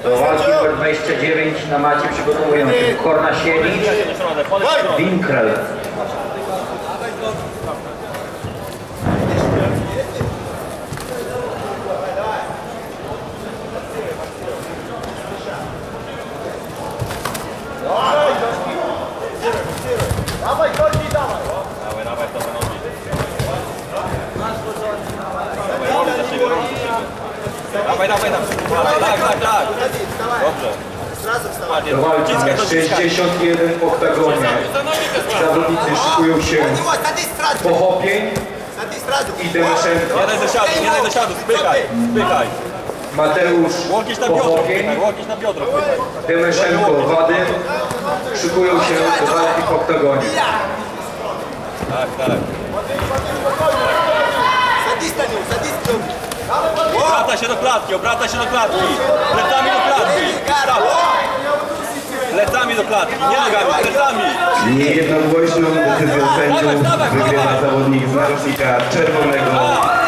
Do walki numer 29 na macie przygotowują się Kornasiewicz, Winkrel. Dawaj, chodź, dawaj! Dawaj, to wynosi. Dawaj. Dobrze. Do walki numer 61 w oktagonie. Zawodnicy szykują się Pochopień i Demyszenko. Jeden do siadu, spychaj. Mateusz Pochopień, Łokieć na biodro. Demyszenko, Wadym szykują się do walki w oktagonie. Tak. Obrata się do klatki. Plecami do klatki. Plecami do klatki, nie nogami, plecami. Niejednogłośną decyzją sędziów wygrywa zawodnik z narożnika czerwonego